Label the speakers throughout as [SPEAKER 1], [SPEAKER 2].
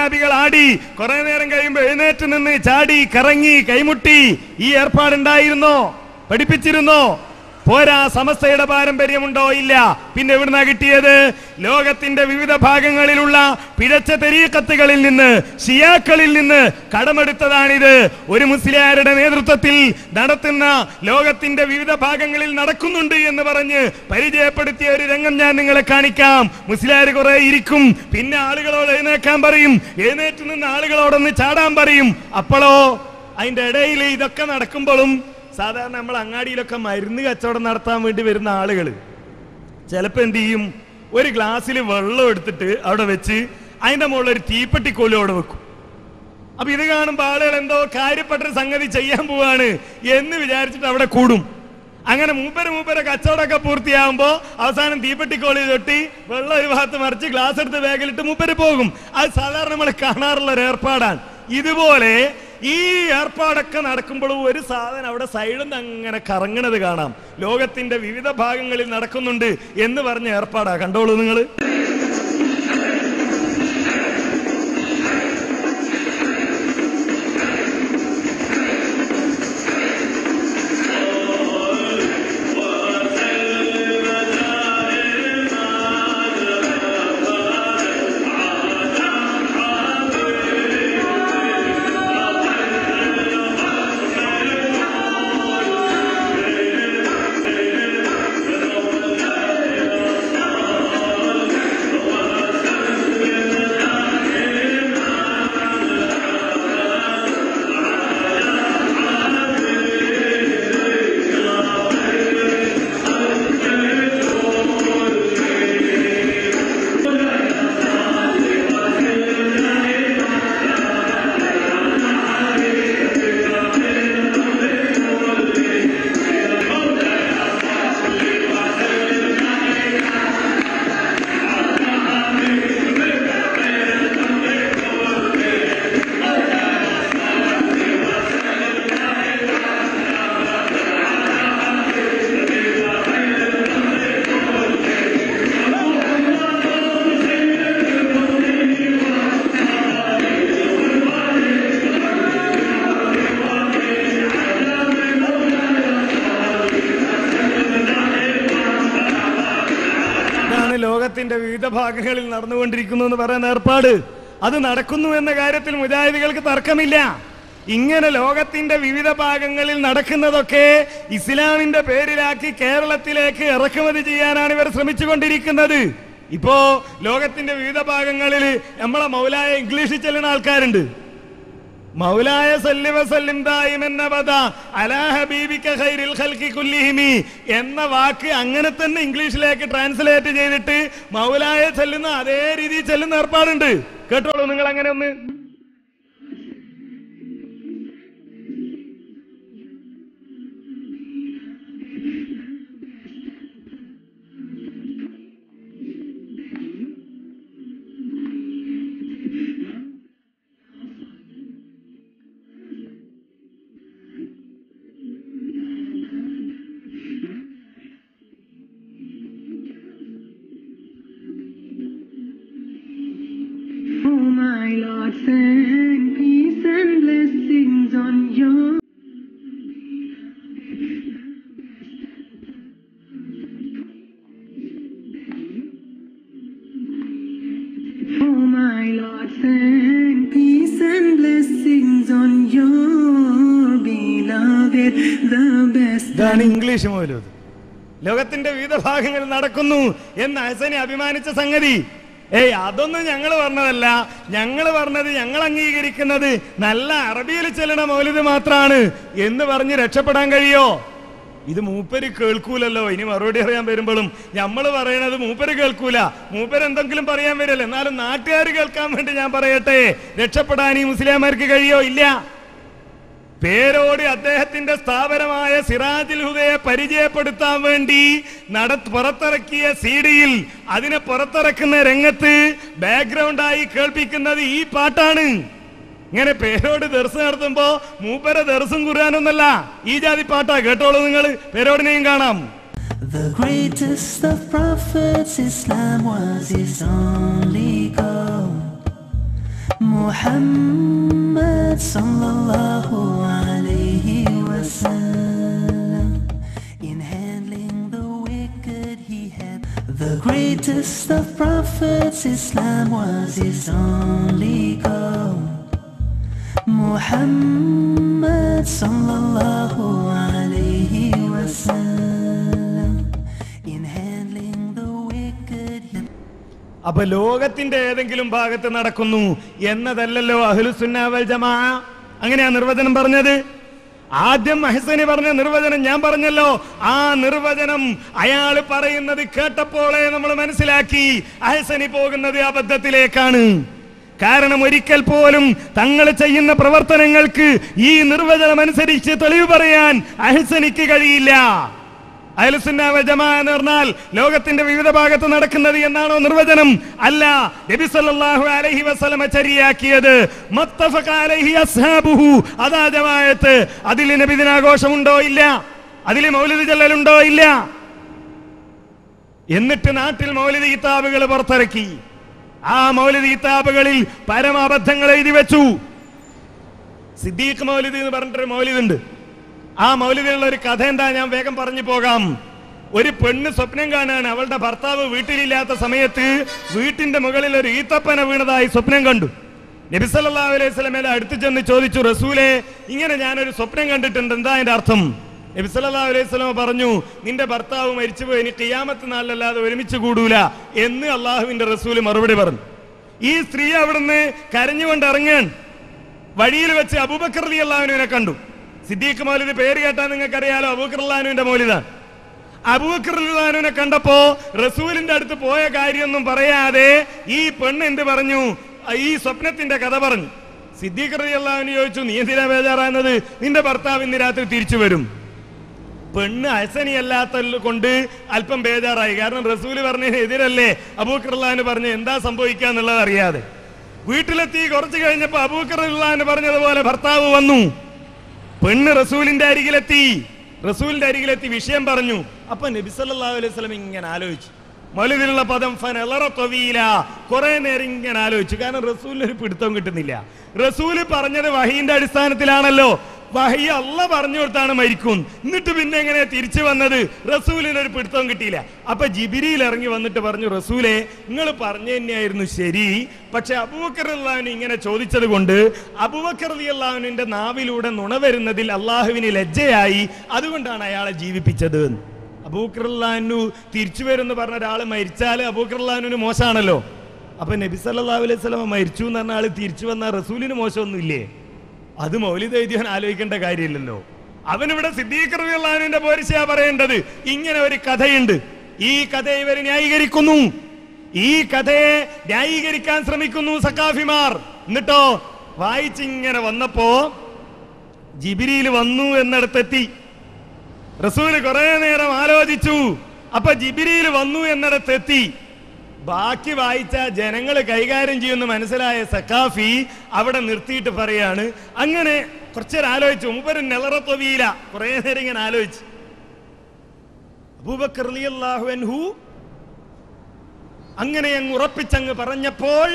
[SPEAKER 1] സഹാബികൾ ആടി, കുറെ നേരം കഴിയുമ്പോൾ എഴുന്നേറ്റ് നിന്ന് ചാടി കറങ്ങി കൈമുട്ടി. ഈ ഏർപ്പാടുണ്ടായിരുന്നോ? പഠിപ്പിച്ചിരുന്നോ? പോരാ, സമസ്തയുടെ പാരമ്പര്യമുണ്ടോ? ഇല്ല. പിന്നെ എവിടുന്നാ കിട്ടിയത്? ലോകത്തിന്റെ വിവിധ ഭാഗങ്ങളിലുള്ള പിഴച്ച തരീഖത്തുകളിൽ നിന്ന്, ഷിയാക്കളിൽ നിന്ന് കടമെടുത്തതാണിത്. ഒരു മുസ്ലിയാരുടെ നേതൃത്വത്തിൽ നടത്തുന്ന ലോകത്തിന്റെ വിവിധ ഭാഗങ്ങളിൽ നടക്കുന്നുണ്ട് എന്ന് പറഞ്ഞ് പരിചയപ്പെടുത്തിയ ഒരു രംഗം ഞാൻ നിങ്ങളെ കാണിക്കാം. മുസ്ലിയാർ കുറെ ഇരിക്കും, പിന്നെ ആളുകളോട് എഴുന്നേക്കാൻ പറയും, എഴുന്നേറ്റ് നിന്ന് ആളുകളോടൊന്ന് ചാടാൻ പറയും. അപ്പോഴോ അതിന്റെ ഇടയിൽ ഇതൊക്കെ നടക്കുമ്പോഴും സാധാരണ നമ്മൾ അങ്ങാടിയിലൊക്കെ മരുന്ന് കച്ചവടം നടത്താൻ വേണ്ടി വരുന്ന ആളുകൾ ചിലപ്പോൾ എന്ത് ചെയ്യും, ഒരു ഗ്ലാസ്സിൽ വെള്ളം എടുത്തിട്ട് അവിടെ വെച്ച് അതിൻ്റെ മുകളിൽ ഒരു തീപ്പെട്ടിക്കോലോടെ വെക്കും. അപ്പൊ ഇത് കാണുമ്പോൾ ആളുകൾ എന്തോ കാര്യപ്പെട്ടൊരു സംഗതി ചെയ്യാൻ പോവാണ് എന്ന് വിചാരിച്ചിട്ട് അവിടെ കൂടും. അങ്ങനെ മൂപ്പര് കച്ചവടമൊക്കെ പൂർത്തിയാകുമ്പോൾ അവസാനം തീപ്പെട്ടിക്കോളി തൊട്ടി വെള്ളം ഒരു ഭാഗത്ത് മറിച്ച് ഗ്ലാസ് എടുത്ത് ബാഗിലിട്ട് മൂപ്പര് പോകും. അത് സാധാരണ നമ്മൾ കാണാറുള്ള ഒരു ഏർപ്പാടാണ്. ഇതുപോലെ ഈ ഏർപ്പാടൊക്കെ നടക്കുമ്പോഴും ഒരു സാധനം അവിടെ സൈഡിൽ നിന്ന് അങ്ങനെ കറങ്ങണത് കാണാം. ലോകത്തിന്റെ വിവിധ ഭാഗങ്ങളിൽ നടക്കുന്നുണ്ട് എന്ന് പറഞ്ഞ ഏർപ്പാടാ. കണ്ടോളൂ നിങ്ങൾ. ലോകത്തിന്റെ വിവിധ ഭാഗങ്ങളിൽ നടന്നുകൊണ്ടിരിക്കുന്നു എന്ന് പറയുന്ന ഏർപ്പാട്, അത് നടക്കുന്നു എന്ന കാര്യത്തിൽ മുജാഹിദുകൾക്ക് തർക്കമില്ല. ഇങ്ങനെ ലോകത്തിന്റെ വിവിധ ഭാഗങ്ങളിൽ നടക്കുന്നതൊക്കെ ഇസ്ലാമിന്റെ പേരിലാക്കി കേരളത്തിലേക്ക് ഇറക്കുമതി ചെയ്യാനാണ് ഇവർ ശ്രമിച്ചുകൊണ്ടിരിക്കുന്നത്. ഇപ്പോ ലോകത്തിന്റെ വിവിധ ഭാഗങ്ങളിൽ നമ്മളെ മൗലായ ഇംഗ്ലീഷിൽ ചെല്ലുന്ന ആൾക്കാരുണ്ട്. മൗലായ സല്ലി വസല്ലിം ദായിമൻ അബദാ അലാ ഹബീബിക ഖൈറിൽ ഖൽഖി കുല്ലിഹിം എന്ന വാക്ക് അങ്ങനെ തന്നെ ഇംഗ്ലീഷിലേക്ക് ട്രാൻസ്ലേറ്റ് ചെയ്തിട്ട് മൗലായ ചെല്ലുന്ന അതേ രീതിയിൽ ചെല്ലുന്ന ഏർപ്പാടുണ്ട്. കേട്ടോളൂ നിങ്ങൾ അങ്ങനെ ഒന്ന്.
[SPEAKER 2] Send peace and blessings on you. Oh my Lord, send peace and blessings on your beloved, the best.
[SPEAKER 1] ഇതാണ് ഇംഗ്ലീഷ് മൗലൂദ്. ലോകത്തിന്റെ വിവിധ ഭാഗങ്ങളിൽ നടക്കുന്നു എന്ന് ഹസനി അഭിമാനിച്ച സംഗതി. അതൊന്നും ഞങ്ങൾ പറഞ്ഞതല്ല. ഞങ്ങൾ പറഞ്ഞത്, ഞങ്ങൾ അംഗീകരിക്കുന്നത് നല്ല അറബിയിൽ ചെല്ലണ മൗലിദ് മാത്രമാണ് എന്ന് പറഞ്ഞ് രക്ഷപ്പെടാൻ കഴിയോ? ഇത് മൂപ്പര് കേൾക്കൂലല്ലോ. ഇനി മറുപടി അറിയാൻ വരുമ്പോഴും നമ്മൾ പറയണത് മൂപ്പര് കേൾക്കൂല. മൂപ്പര് എന്തെങ്കിലും പറയാൻ വരില്ല. എന്നാലും നാട്ടുകാർ കേൾക്കാൻ വേണ്ടി ഞാൻ പറയട്ടെ, രക്ഷപ്പെടാൻ ഈ മുസ്ലിംമാർക്ക് കഴിയോ? ഇല്ല. പേരോട് അദ്ദേഹത്തിന്റെ സ്ഥാപനമായ സിറാജുൽ ഹുദയെ പരിചയപ്പെടുത്താൻ വേണ്ടി പുറത്തിറക്കിയ സീഡിയിൽ അതിനെ പുറത്തിറക്കുന്ന രംഗത്ത് ബാക്ക്ഗ്രൗണ്ടായി കേൾപ്പിക്കുന്നത് ഈ പാട്ടാണ്. ഇങ്ങനെ പേരോട് ദർസ് നടത്തുമ്പോ മൂപ്പര ദർസും ഖുർആനൊന്നല്ല, ഈ ജാതി പാട്ടാ. കേട്ടോളൂ നിങ്ങൾ, പേരോടിനെയും കാണാം.
[SPEAKER 3] The greatest of prophets, Islam was his only goal. Muhammad sallallahu alayhi wasallam. In handling the wicked he had the greatest of prophets. Islam was his only goal. Muhammad sallallahu alayhi wasallam. In handling the wicked he...
[SPEAKER 1] അപ്പൊ ലോകത്തിന്റെ ഏതെങ്കിലും ഭാഗത്ത് നടക്കുന്നു എന്നതല്ലല്ലോ അഹ്ലുസുന്ന വൽ ജമാഅ. അങ്ങനെയാ നിർവചനം പറഞ്ഞത്. ആദ്യം അഹ്സനി പറഞ്ഞ നിർവചനം ഞാൻ പറഞ്ഞല്ലോ. ആ നിർവചനം അയാൾ പറയുന്നത് കേട്ടപ്പോഴേ നമ്മൾ മനസ്സിലാക്കി അഹ്സനി പോകുന്നത് അബദ്ധത്തിലേക്കാണ്. കാരണം ഒരിക്കൽ പോലും തങ്ങൾ ചെയ്യുന്ന പ്രവർത്തനങ്ങൾക്ക് ഈ നിർവചനം അനുസരിച്ച് തെളിവ് പറയാൻ അഹ്സനിക്ക് കഴിയില്ല. അഹ്ലുസുന്ന വൽ ജമാഅ എന്ന് പറഞ്ഞാൽ ലോകത്തിന്റെ വിവിധ ഭാഗത്ത് നടക്കുന്നത് എന്നാണോ നിർവചനം? അല്ല. നബി സല്ലല്ലാഹു അലൈഹി വസല്ലം ചര്യയാക്കിയത് മുത്തഫഖ അലൈഹി അസ്ഹാബുഹു, അതാ ജമാഅത്ത്. അതിൽ നബിദിനാഘോഷമുണ്ടോ? ഇല്ല. അതിൽ മൗലിദ് ചൊല്ലലുണ്ടോ? ഇല്ല. എന്നിട്ട് നാട്ടിൽ മൗലിദ് കിതാബുകൾ പുറത്തിറക്കി. ആ മൗലിദ് കിതാബുകളിൽ പരമാബദ്ധങ്ങൾ എഴുതി വെച്ചു. സിദ്ദീഖ് മൗലിദ് എന്ന് പറഞ്ഞിട്ടൊരു മൗലിദ് ഉണ്ട്. ആ മൗലിദിലുള്ള ഒരു കഥ എന്താ, ഞാൻ വേഗം പറഞ്ഞു പോകാം. ഒരു പെണ്ണ് സ്വപ്നം കാണാണ്. അവളുടെ ഭർത്താവ് വീട്ടിലില്ലാത്ത സമയത്ത് വീട്ടിന്റെ മുകളിൽ ഒരു ഈത്തപ്പന വീണതായി സ്വപ്നം കണ്ടു. നബി സല്ലല്ലാഹു അലൈഹി വസല്ലമയുടെ അടുത്ത് ചെന്ന് ചോദിച്ചു, റസൂലേ, ഇങ്ങനെ ഞാനൊരു സ്വപ്നം കണ്ടിട്ടുണ്ട്, എന്താ അതിന്റെ അർത്ഥം? നബി സല്ലല്ലാഹു അലൈഹി വസല്ലം പറഞ്ഞു, നിന്റെ ഭർത്താവ് മരിച്ചുപോയി, ഇനി ഖിയാമത്ത് നാളിലല്ലാതെ ഒരുമിച്ച് കൂടൂല എന്ന് അള്ളാഹുവിന്റെ റസൂല് മറുപടി പറഞ്ഞു. ഈ സ്ത്രീ അവിടുന്ന് കരഞ്ഞുകൊണ്ട് ഇറങ്ങാൻ. വഴിയിൽ വെച്ച് അബൂബക്കർ റളിയല്ലാഹു അൻഹുവിനെ കണ്ടു. സിദ്ദീഖ് മൗലിദ് പേര് കേട്ടാൽ നിങ്ങൾക്ക് അറിയാലോ, അബൂബക്കർ റളിയല്ലാഹു അൻഹുവിന്റെ മൗലിദാണ്. അബൂബക്കർ റളിയല്ലാഹു അൻഹുവിനെ കണ്ടപ്പോ റസൂലിന്റെ അടുത്ത് പോയ കാര്യമൊന്നും പറയാതെ ഈ പെണ്ണ് എന്ത് പറഞ്ഞു? ഈ സ്വപ്നത്തിന്റെ കഥ പറഞ്ഞു. സിദ്ദീഖ് റളിയല്ലാഹു അൻഹു ചോദിച്ചു, നീ എന്തിനാ ബേജാറാകുന്നത്? നിന്റെ ഭർത്താവ് ഇന്ന് രാത്രി തിരിച്ചു വരും. പെണ്ണ് അഹ്സനി അല്ലാത്ത കൊണ്ട് അല്പം ബേജാറായി. കാരണം റസൂല് പറഞ്ഞതിന് എതിരല്ലേ അബൂബക്കർ റളിയല്ലാഹു അൻഹു പറഞ്ഞു, എന്താ സംഭവിക്കുക എന്നുള്ളത് അറിയാതെ. വീട്ടിലെത്തി കുറച്ച് കഴിഞ്ഞപ്പോ അബൂബക്കർ റളിയല്ലാഹു അൻഹു പറഞ്ഞതുപോലെ ഭർത്താവ് വന്നു. പെണ്ണ് റസൂലിന്റെ അരികിലെത്തി. വിഷയം പറഞ്ഞു. അപ്പൊ നബി സല്ലല്ലാഹു അലൈഹി വസല്ലം ഇങ്ങനെ ആലോചിച്ചു. മൗലിദിലുള്ള പദം ഫനളറ തവീല, കുറെ നേരം ഇങ്ങനെ ആലോചിച്ചു. കാരണം റസൂലിന് ഒരു പിടുത്തം കിട്ടുന്നില്ല. റസൂല് പറഞ്ഞത് വഹീന്റെ അടിസ്ഥാനത്തിലാണല്ലോ. വഹി അള്ള പറഞ്ഞു കൊടുത്താണ് മരിക്കും. എന്നിട്ട് പിന്നെ എങ്ങനെ തിരിച്ചു വന്നത്? റസൂലിന് ഒരു പിടുത്തവും കിട്ടിയില്ല. അപ്പൊ ജിബ്രീൽ ഇറങ്ങി വന്നിട്ട് പറഞ്ഞു, റസൂലെ, നിങ്ങൾ പറഞ്ഞു തന്നെയായിരുന്നു ശരി, പക്ഷെ അബൂബക്കർ റളിയല്ലാഹു അൻഹു ഇങ്ങനെ ചോദിച്ചത് കൊണ്ട് അബൂബക്കർ റളിയല്ലാഹു അൻഹുവിന്റെ നാവിലൂടെ നുണ വരുന്നതിൽ അള്ളാഹുവിന് ലജ്ജയായി, അതുകൊണ്ടാണ് അയാളെ ജീവിപ്പിച്ചത്. അബൂബക്കർ റളിയല്ലാഹു അൻഹു തിരിച്ചു വരുമെന്ന് പറഞ്ഞ ഒരാൾ മരിച്ചാൽ അബൂബക്കർ റളിയല്ലാഹു അൻഹുവിന് മോശമാണല്ലോ. അപ്പൊ നബി സല്ലല്ലാഹു അലൈഹി വസല്ലം മരിച്ചു എന്ന് പറഞ്ഞ ആള് തിരിച്ചു വന്നാൽ റസൂലിന് മോശമൊന്നുമില്ലേ? അത് മൗലിദ് എഴുതിയാൻ ആലോചിക്കേണ്ട കാര്യമില്ലല്ലോ. അവനിവിടെ സിദ്ദീഖ് റളിയല്ലാഹു അൻഹുവിന്റെ പോരിശയാ പറയേണ്ടത്. ഇങ്ങനെ ഒരു കഥയുണ്ട്. ഈ കഥയെ ഇവർ ന്യായീകരിക്കുന്നു. ഈ കഥയെ ന്യായീകരിക്കാൻ ശ്രമിക്കുന്നു സഖാഫിമാർ. എന്നിട്ടോ വായിച്ചിങ്ങനെ വന്നപ്പോ ജിബ്രീൽ വന്നു എന്നിടത്തെത്തി. റസൂല് കുറെ നേരം ആലോചിച്ചു. അപ്പൊ ജിബ്രീൽ വന്നു എന്നിടത്തെത്തി. ബാക്കി വായിച്ച ജനങ്ങൾ കൈകാര്യം ചെയ്യുന്ന മനസ്സിലായ സഖാഫി അവിടെ നിർത്തിയിട്ട് പറയാണ്, അങ്ങനെ കുറച്ചേരം ആലോചിച്ചു. മൂപ്പര് നെളറത്തൊവീല, കുറെ നേരം ഇങ്ങനെ ആലോചിച്ചു. അബൂബക്കർ റളിയല്ലാഹു അൻഹു അങ്ങനെ അങ്ങ് ഉറപ്പിച്ചങ്ങ് പറഞ്ഞപ്പോൾ,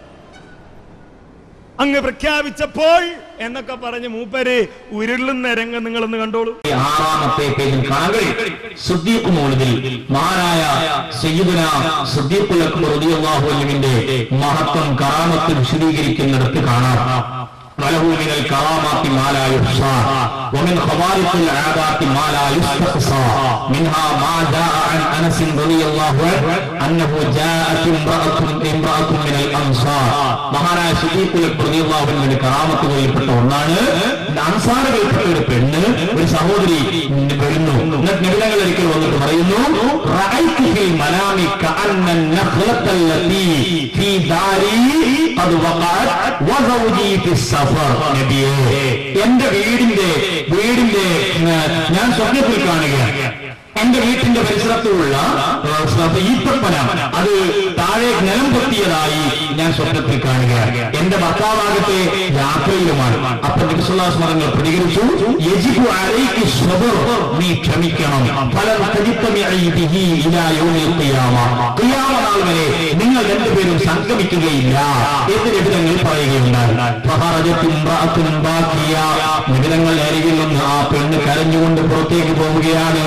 [SPEAKER 1] അങ്ങ് പ്രഖ്യാപിച്ചപ്പോൾ എന്നൊക്കെ പറഞ്ഞ് മൂപ്പര് ഉരുളുന്ന രംഗം നിങ്ങളൊന്ന് കണ്ടോളൂ.
[SPEAKER 4] ആറാമത്തെ പേജിൽ കാണുക, സിദ്ദീഖ് മൗലിദിൽ മഹാനായ സയ്യിദുനാ സിദ്ദീഖുൽ അക്ബർ റളിയല്ലാഹു അൻഹുവിന്റെ മഹത്വം കറാമത്ത് വിശദീകരിക്കുന്നിടത്ത് കാണാം. وله من الكرامات ما لا يحصى ومن خوارق العادات ما لا يستقصى منها ما جاء عن انس رضي الله عنه انه جاءت امراه من الانصار. മഹാനായ സിദ്ദീഖുൽ അക്ബർ റളിയല്ലാഹു അൻഹുവിന്റെ കറാമത്ത് കളിൽപ്പെട്ട ഒന്നാണ്. അൻസാറുകൾപ്പെട്ട ഒരു പെണ്ണ്, ഒരു സഹോദരി വരുന്നു. നബിതങ്ങൾ ഒരിക്കൽ വന്നിട്ട് പറയുന്നു, റഅയ്തു ഫിൽ മനാമി കഅന്ന النخلة التي في داري قد وقعت وزوجي في السماء. സഫർ നബിയേ, എന്റെ വീടിന്റെ ഞാൻ സ്വപ്നത്തിൽ കാണുകയാണ്. എന്റെ വീട്ടിന്റെ പരിസരത്തുള്ള ഈത്തപ്പന അത് താഴെ നിലം പൊത്തിയതായി ഞാൻ സ്വപ്നത്തിൽ കാണുകയാണ്. എന്റെ ഭർത്താവാകട്ടെ യാത്രയിലുമാണ്. അപ്പൊ നബി സല്ലല്ലാഹു അലൈഹി വസല്ലം പ്രതികരിച്ചു, യജിബു അലൈകി സ്വബർ, നീ ക്ഷമിക്കണം. ഫലൻ തജിത്തമിഇ ബിഹി ഇലാ യൗമിൽ ഖിയാമ, ഖിയാമ നാൾ വരെ നിങ്ങൾ രണ്ടുപേരും സംഗമിക്കുകയില്ല എന്ന് നബിതങ്ങൾ പറയുകയുണ്ടായി. ഫഖറജത് ഇംറഅത്തുൻ ബാക്കിയ, നബിതങ്ങൾ അരികിൽ നിന്ന് ആ പെണ്ണ് കരഞ്ഞുകൊണ്ട് പുറത്തേക്ക് പോവുകയാണ്.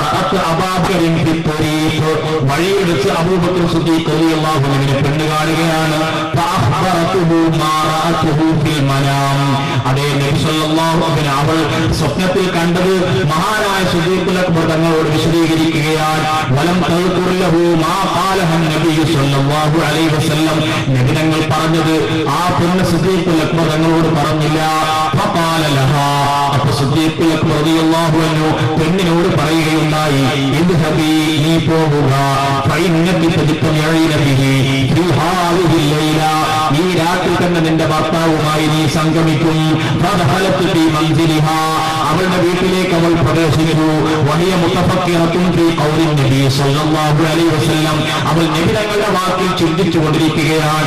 [SPEAKER 4] വഴിയിൽ വെച്ച് അബൂബക്കർ സിദ്ദീഖ് റളിയല്ലാഹു അൻഹുവിനെ പെണ്ണ് കാണുകയാണ്. അതേ നബി സല്ലല്ലാഹു അലൈഹി വസല്ലം അവൾ സ്വപ്നത്തിൽ കണ്ടത് മഹാനായ സിദ്ദീഖുൽ അക്ബർ തങ്ങളോട് വിശദീകരിക്കുകയാണ്. വലം തൽഖുർ ലഹു മാ ഖാലഹു നബി സല്ലല്ലാഹു അലൈഹി വസല്ലം, നബി തങ്ങൾ പറഞ്ഞത് ആ പെണ്ണ് സിദ്ദീഖുൽ അക്ബർ തങ്ങളോട് പറഞ്ഞില്ല. ഫഖാല ലഹാ, അപ്പോൾ സിദ്ദീഖുൽ അക്ബർ റളിയല്ലാഹു അൻഹു പെണ്ണിനോട് പറയുകയുണ്ടായി, ഇദ്ഹബി, നീ പോവുക, ഫഇന്നകി തജ്തമിഉന ബിഹി ഫീ ഹാദിഹിൽ ലൈല, ഈ രാത്രി തന്നെ നിന്റെ ഭർത്താവുമായി നീ സംഗമിക്കും. ഫദഖലത് ഫീ മൻസിലിഹാ, അവളുടെ വീട്ടിലേക്ക് അവൾ പ്രവേശിച്ചു. വഹിയ മുതഫക്കിറത്തുൻ ഫീ ഖൗലി നബി സല്ലല്ലാഹു അലൈഹി വസല്ലം, അവൾ നബി തങ്ങളുടെ വാക്കിൽ ചിന്തിച്ചുകൊണ്ടിരിക്കുകയാണ്.